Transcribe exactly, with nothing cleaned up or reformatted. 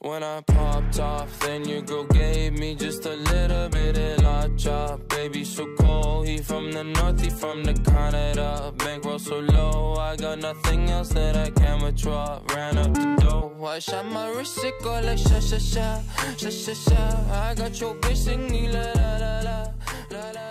When I popped off, then your girl gave me just a little bit of la chop. Baby so cold, he from the north, he from the Canada. Bankroll so low, I got nothing else that I can withdraw. Ran up the dough, I shot my wrist, it go like sha sha sha, sha sha sha. I got your bitch singing la la la la, la la.